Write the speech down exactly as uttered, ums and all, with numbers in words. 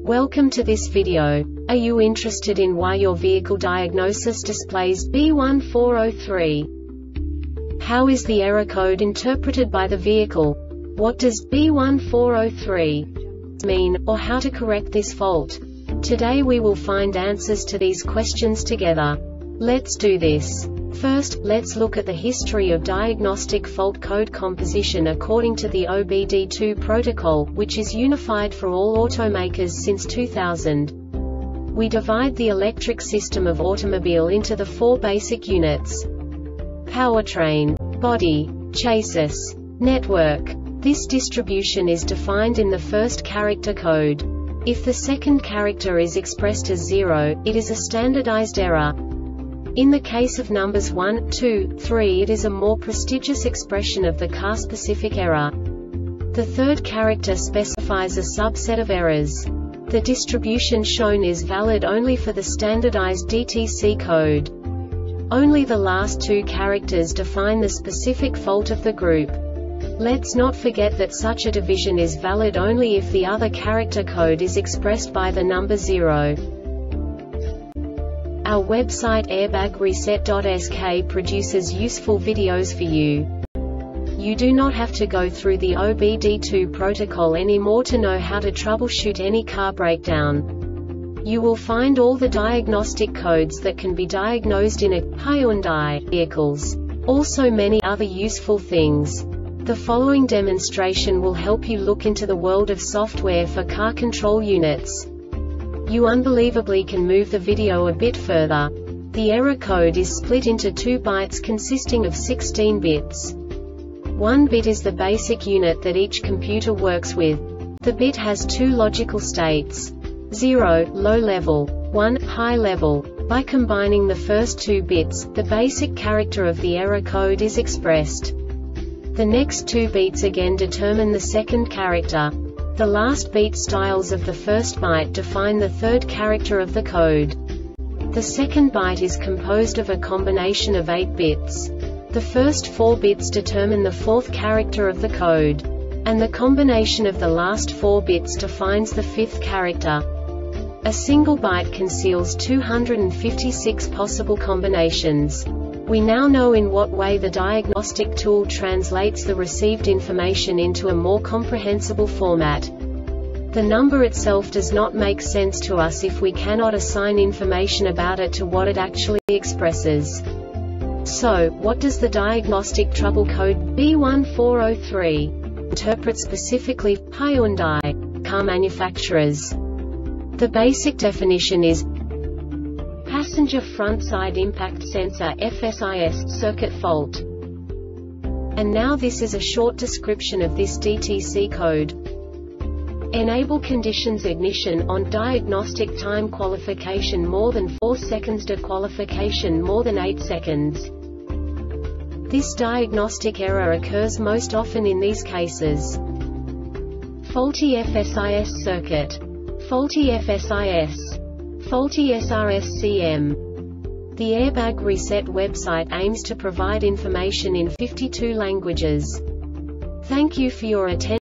Welcome to this video. Are you interested in why your vehicle diagnosis displays B one four zero three? How is the error code interpreted by the vehicle? What does B one four zero three mean, or how to correct this fault? Today we will find answers to these questions together. Let's do this. First, let's look at the history of diagnostic fault code composition according to the O B D two protocol, which is unified for all automakers since two thousand. We divide the electric system of automobile into the four basic units: powertrain, body, chassis, network. This distribution is defined in the first character code. If the second character is expressed as zero, it is a standardized error. In the case of numbers one, two, three, it is a more prestigious expression of the car-specific error. The third character specifies a subset of errors. The distribution shown is valid only for the standardized D T C code. Only the last two characters define the specific fault of the group. Let's not forget that such a division is valid only if the other character code is expressed by the number zero. Our website airbag reset dot S K produces useful videos for you. You do not have to go through the O B D two protocol anymore to know how to troubleshoot any car breakdown. You will find all the diagnostic codes that can be diagnosed in a Hyundai vehicles. Also many other useful things. The following demonstration will help you look into the world of software for car control units. You unbelievably can move the video a bit further. The error code is split into two bytes consisting of sixteen bits. One bit is the basic unit that each computer works with. The bit has two logical states: zero, low level, one, high level. By combining the first two bits, the basic character of the error code is expressed. The next two beats again determine the second character. The last beat styles of the first byte define the third character of the code. The second byte is composed of a combination of eight bits. The first four bits determine the fourth character of the code. And the combination of the last four bits defines the fifth character. A single byte conceals two hundred fifty-six possible combinations. We now know in what way the diagnostic tool translates the received information into a more comprehensible format. The number itself does not make sense to us if we cannot assign information about it to what it actually expresses. So, what does the diagnostic trouble code B one four zero three interpret specifically for Hyundai car manufacturers? The basic definition is passenger front side impact sensor F S I S circuit fault. And now this is a short description of this D T C code. Enable conditions ignition on diagnostic time qualification more than four seconds, dequalification more than eight seconds. This diagnostic error occurs most often in these cases: faulty F S I S circuit, faulty F S I S, faulty S R S C M. The Airbag Reset website aims to provide information in fifty-two languages. Thank you for your attention.